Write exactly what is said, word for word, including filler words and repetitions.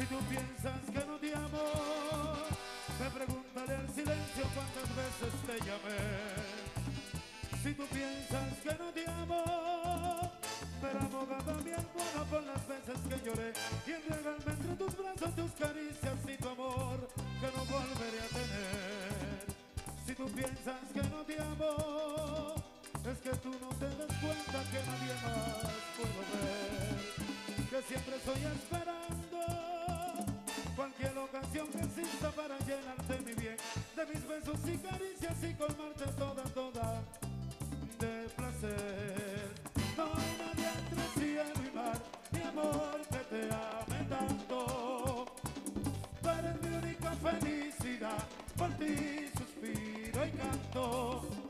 Si tú piensas que no te amo, me pregúntale al silencio cuántas veces te llamé. Si tú piensas que no te amo, me la abogada mi almohada por las veces que lloré y entregarme entre tus brazos tus caricias y tu amor que no volveré a tener. Si tú piensas que no te amo, es que tú no te das cuenta que nadie más puedo ver, que siempre estoy esperando cualquier ocasión que exista para llenarte mi bien de mis besos y caricias y colmarte toda, toda de placer. No hay nadie entre cielo y mar, mi amor, que te ame tanto. Tú eres mi única felicidad, por ti suspiro y canto.